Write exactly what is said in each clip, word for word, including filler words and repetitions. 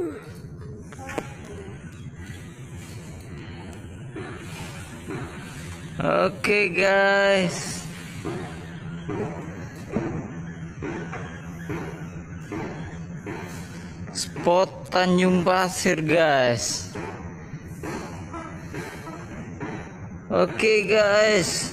Oke guys, spot Tanjung Pasir guys. Oke guys.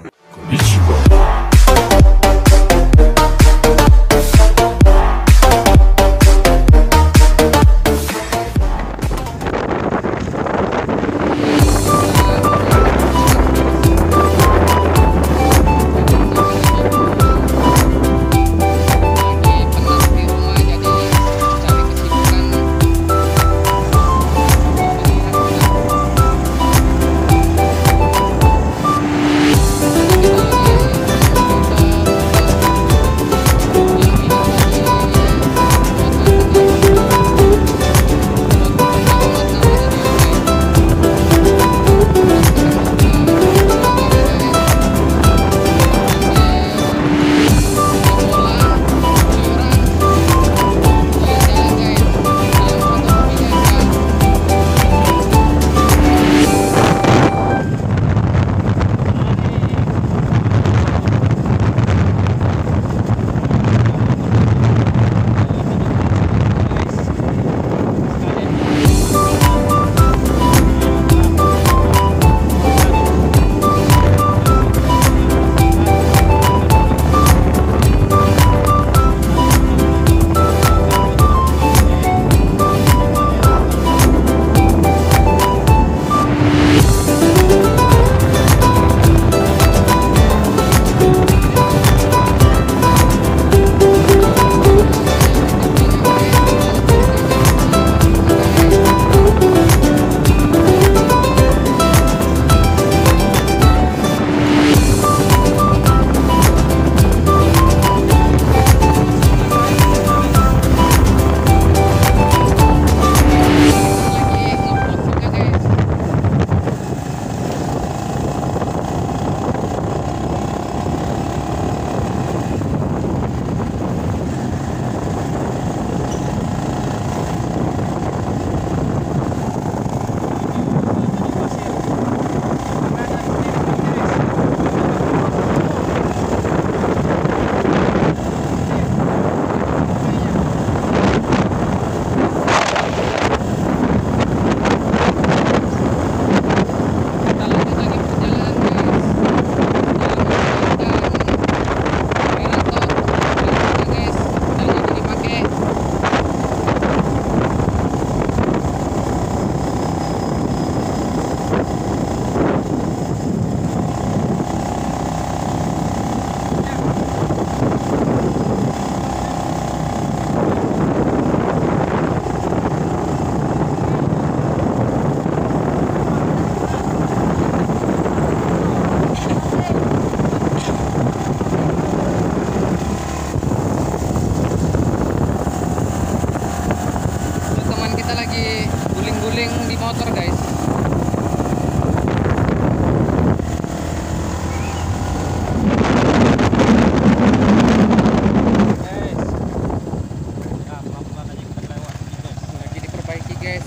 Guling di motor guys. Lagi diperbaiki guys.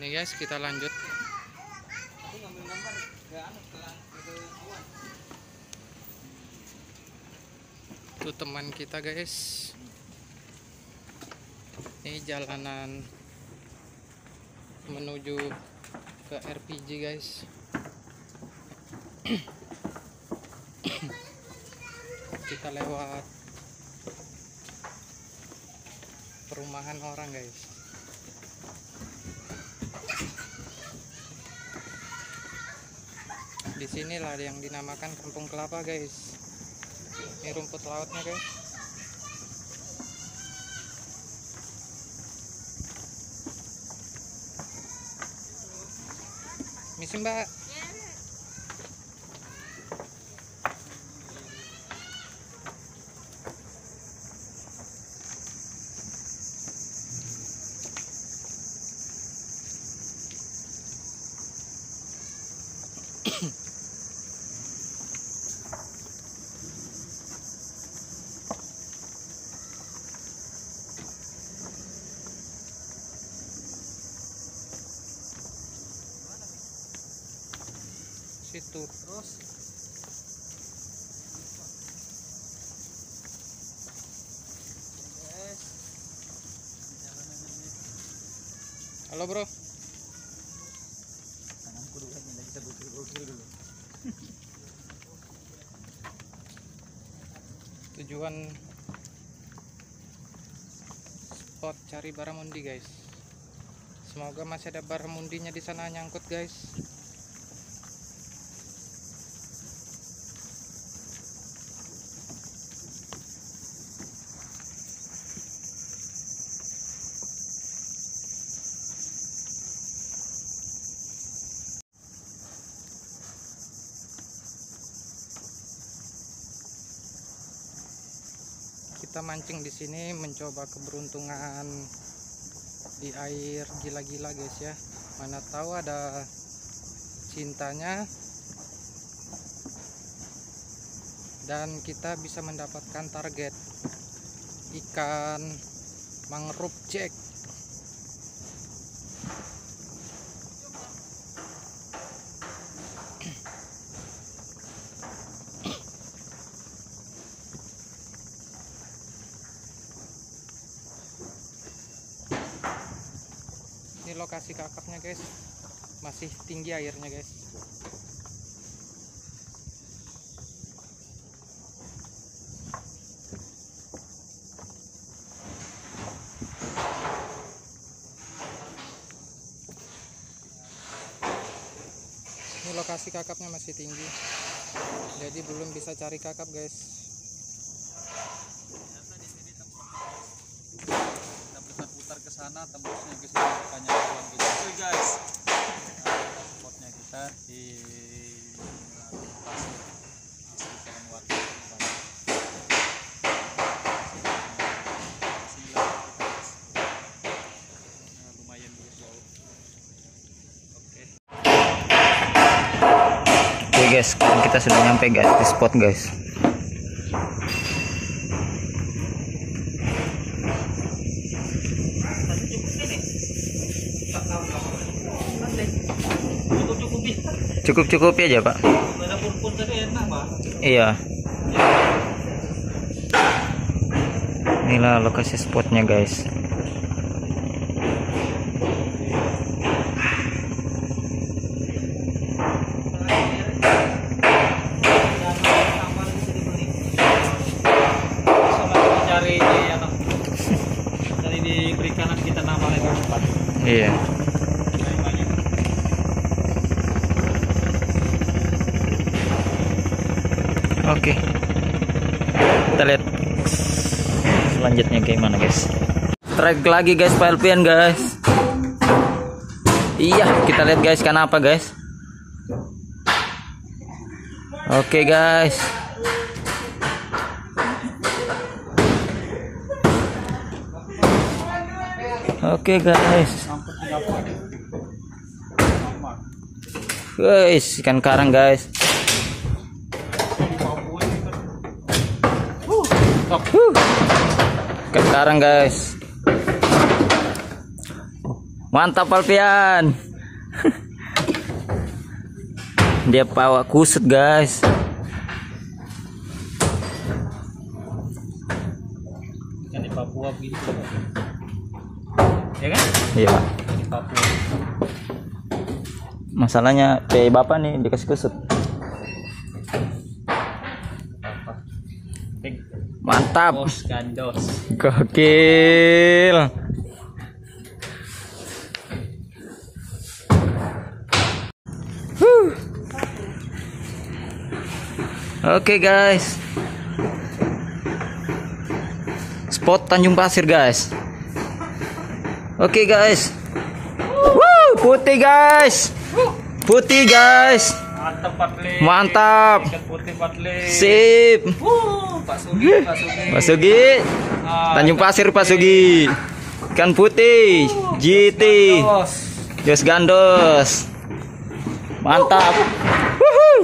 Nih guys, kita lanjut. Itu teman kita guys. Ini jalanan menuju ke R P G guys. Kita lewat perumahan orang guys. Di sinilah yang dinamakan Kampung Kelapa guys. Ini rumput lautnya guys. Misi mbak. Situ terus halo bro. Tujuan spot cari baramundi guys. Semoga masih ada baramundinya di sana nyangkut guys. Kita mancing di sini mencoba keberuntungan di air gila-gila guys ya. Mana tahu ada cintanya dan kita bisa mendapatkan target ikan mangrove jack. Ini lokasi kakapnya guys, masih tinggi airnya guys. Ini lokasi kakapnya masih tinggi, jadi belum bisa cari kakap guys. Ke sana tembusnya ke sini banyak orang gitu. Oke guys, nah, spotnya kita di pasir sekitaran warga. Nah, lumayan jauh. Oke. Oke guys, sekarang kita sudah nyampe guys di spot guys. Cukup-cukup aja pak. Iya. Inilah lokasi spotnya guys. Cari ini apa? Cari diberikan kita nama lagi empat. Iya. Oke, kita lihat selanjutnya gimana guys. Strike lagi guys, Pak Alpian guys. Iya, kita lihat guys, kan apa guys. Oke guys. Oke guys. Guys, ikan karang guys. Huh. Ikan karang guys. Mantap Alfian. Dia bawa kusut guys. Kan di Papua gitu. Ya kan? Iya. Di Papua. Masalahnya P bapak nih dikasih kusut. Mantap. Bos gandos. Gokil. Huh. Oke guys. Spot Tanjung Pasir guys. Oke guys. Woo, putih guys. Putih guys. Mantap Patli. Mantap. Ikan putih Patli. Sip. Wuh, Pak Sugi, Pak Sugi. Pak Sugi. Ah, Tanjung Pasir Pak Sugi. Ikan putih. G T. Gandos. Jos gandos. Mantap. Wuhu.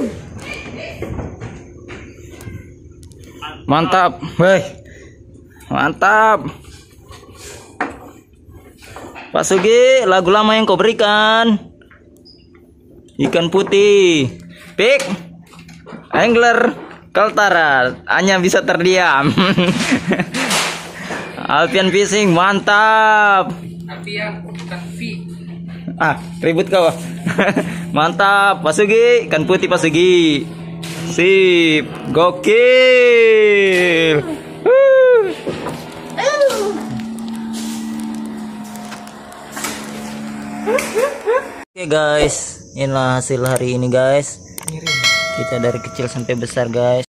Mantap. Weh. Mantap. Pak Sugi, lagu lama yang kau berikan. Ikan putih. Pik. Angler Kaltara hanya bisa terdiam. Alfian Fishing mantap. Alfian bukan V. Ah, ribut kau. Mantap, Pak Sugi, ikan putih Pak Sugi. Sip, gokil. Huh. Oke guys, inilah hasil hari ini guys. Kita dari kecil sampai besar guys.